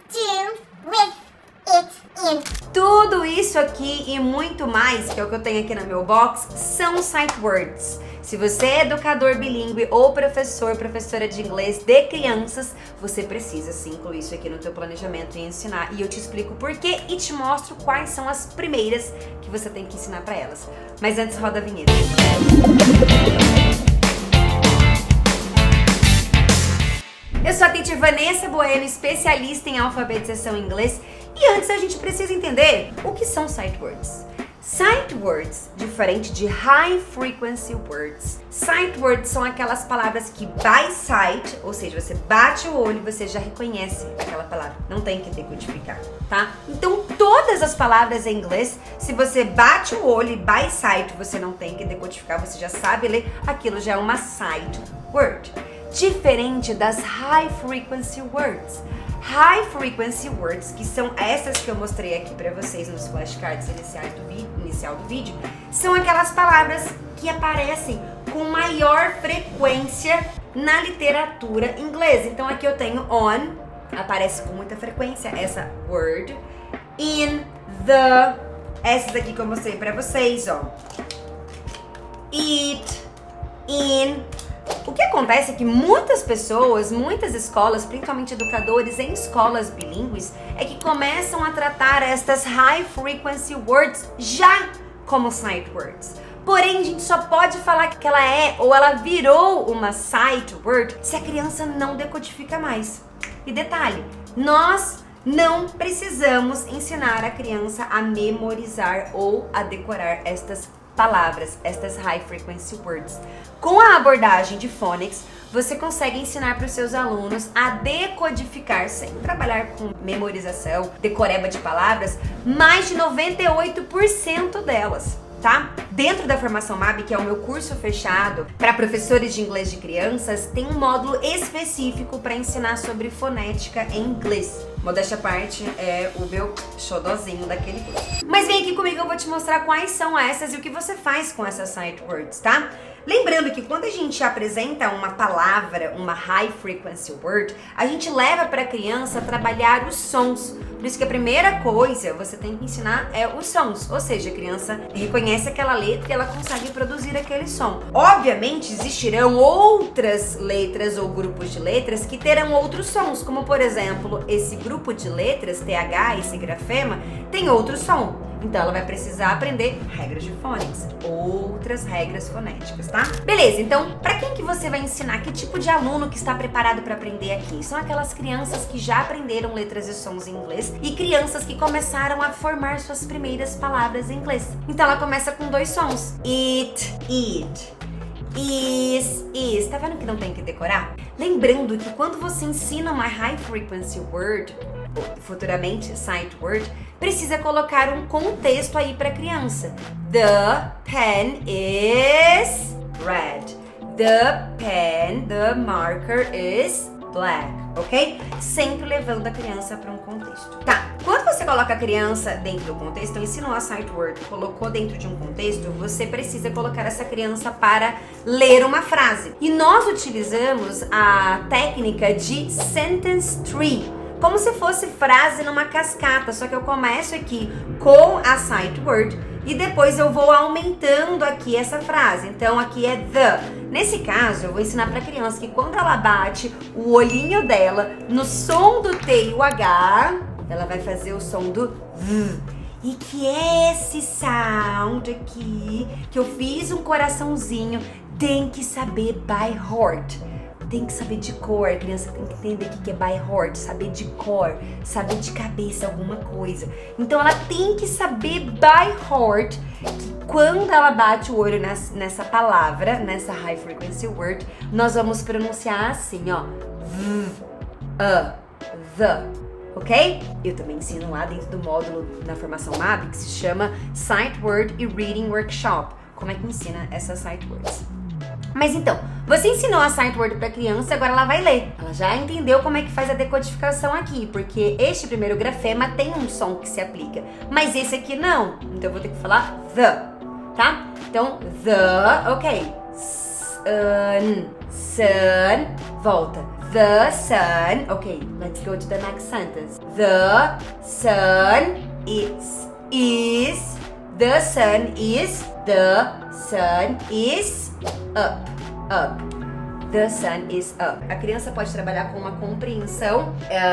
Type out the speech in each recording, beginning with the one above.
do with it in. Tudo isso aqui e muito mais, que é o que eu tenho aqui no meu box, são sight words. Se você é educador bilíngue ou professora de inglês de crianças, você precisa sim incluir isso aqui no teu planejamento e ensinar. E eu te explico por quê e te mostro quais são as primeiras que você tem que ensinar para elas. Mas antes, roda a vinheta. Eu sou a Teacher Vanessa Bueno, especialista em alfabetização em inglês. E antes a gente precisa entender o que são sight words. Sight words, diferente de high frequency words. Sight words são aquelas palavras que by sight, ou seja, você bate o olho e você já reconhece aquela palavra. Não tem que decodificar, tá? Então todas as palavras em inglês, se você bate o olho e by sight, você não tem que decodificar, você já sabe ler, aquilo já é uma sight word. Diferente das high frequency words. High frequency words, que são essas que eu mostrei aqui pra vocês nos flashcards inicial do vídeo, são aquelas palavras que aparecem com maior frequência na literatura inglesa. Então aqui eu tenho on, aparece com muita frequência essa word, in, the, essas aqui que eu mostrei pra vocês, ó, it, in. O que acontece é que muitas pessoas, muitas escolas, principalmente educadores em escolas bilíngues, é que começam a tratar estas high frequency words já como sight words. Porém, a gente só pode falar que ela é ou ela virou uma sight word se a criança não decodifica mais. E detalhe, nós não precisamos ensinar a criança a memorizar ou a decorar estas palavras, estas high frequency words. Com a abordagem de phonics, você consegue ensinar para os seus alunos a decodificar, sem trabalhar com memorização, decoreba de palavras, mais de 98% delas, tá? Dentro da formação MAB, que é o meu curso fechado para professores de inglês de crianças, tem um módulo específico para ensinar sobre fonética em inglês. Modéstia à parte, é o meu xodozinho daquele curso. Mas vem aqui comigo, eu vou te mostrar quais são essas e o que você faz com essas sight words, tá? Lembrando que quando a gente apresenta uma palavra, uma high frequency word, a gente leva para a criança trabalhar os sons. Por isso que a primeira coisa você tem que ensinar é os sons. Ou seja, a criança reconhece aquela letra e ela consegue produzir aquele som. Obviamente, existirão outras letras ou grupos de letras que terão outros sons, como por exemplo, esse grupo de letras, TH, esse grafema, tem outro som. Então ela vai precisar aprender regras de phonics, outras regras fonéticas, tá? Beleza, então para quem que você vai ensinar? Que tipo de aluno que está preparado para aprender aqui? São aquelas crianças que já aprenderam letras e sons em inglês e crianças que começaram a formar suas primeiras palavras em inglês. Então ela começa com dois sons. It, eat. Is. Tá vendo que não tem que decorar? Lembrando que quando você ensina uma high frequency word, futuramente sight word, precisa colocar um contexto aí para criança. The pen is red. The marker is black, ok? Sempre levando a criança para um contexto. Tá, quando você coloca a criança dentro do contexto, ensinou a sight word, colocou dentro de um contexto, você precisa colocar essa criança para ler uma frase. E nós utilizamos a técnica de sentence tree, como se fosse frase numa cascata, só que eu começo aqui com a sight word e depois eu vou aumentando aqui essa frase. Então aqui é the. Nesse caso, eu vou ensinar para a criança que quando ela bate o olhinho dela no som do T e o H, ela vai fazer o som do V. E que esse sound aqui, que eu fiz um coraçãozinho, tem que saber by heart. Tem que saber de cor, a criança tem que entender o que é by heart, saber de cor, saber de cabeça alguma coisa. Então ela tem que saber by heart que quando ela bate o olho nessa palavra, nessa high frequency word, nós vamos pronunciar assim, ó, the, ok? Eu também ensino lá dentro do módulo na formação MAB que se chama Sight Word e Reading Workshop, como é que ensina essas sight words. Mas então, você ensinou a sight word para criança, agora ela vai ler. Ela já entendeu como é que faz a decodificação aqui, porque este primeiro grafema tem um som que se aplica, mas esse aqui não. Então eu vou ter que falar the, tá? Então, the, ok. Sun, volta. The sun. Okay, let's go to the next sentence. The sun is. The sun is. The sun is up. The sun is up. A criança pode trabalhar com uma compreensão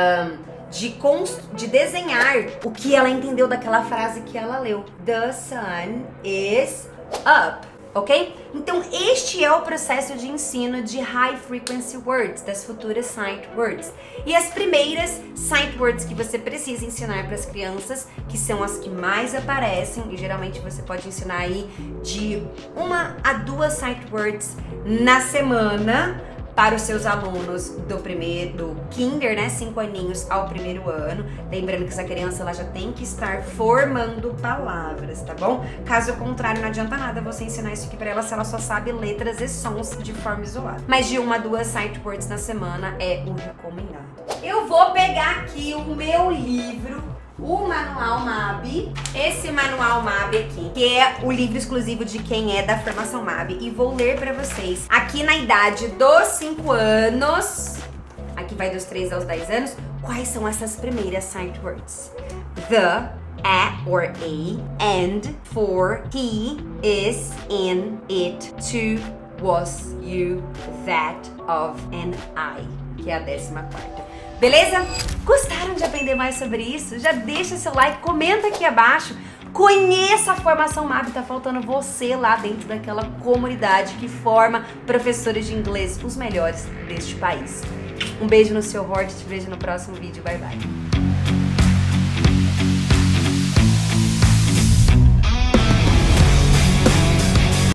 de desenhar o que ela entendeu daquela frase que ela leu. The sun is up. Ok? Então, este é o processo de ensino de High Frequency Words, das futuras Sight Words. E as primeiras Sight Words que você precisa ensinar para as crianças, que são as que mais aparecem, e geralmente você pode ensinar aí de 1 a 2 Sight Words na semana, para os seus alunos do kinder, né, 5 aninhos ao 1º ano. Lembrando que essa criança ela já tem que estar formando palavras, tá bom? Caso contrário, não adianta nada você ensinar isso aqui pra ela se ela só sabe letras e sons de forma isolada. Mas de 1 a 2 sight words na semana é o recomendado. Eu vou pegar aqui o meu livro, o Manual MAB, esse Manual MAB aqui, que é o livro exclusivo de quem é da formação MAB, e vou ler pra vocês, aqui na idade dos 5 anos, aqui vai dos 3 aos 10 anos, quais são essas primeiras sight words. The, a or a, and, for, he, is, in, it, to, was, you, that, of, and I, que é a 14ª. Beleza? Gostaram de aprender mais sobre isso? Já deixa seu like, comenta aqui abaixo. Conheça a formação MAB, tá faltando você lá dentro daquela comunidade que forma professores de inglês, os melhores deste país. Um beijo no seu heart, te vejo no próximo vídeo, bye bye.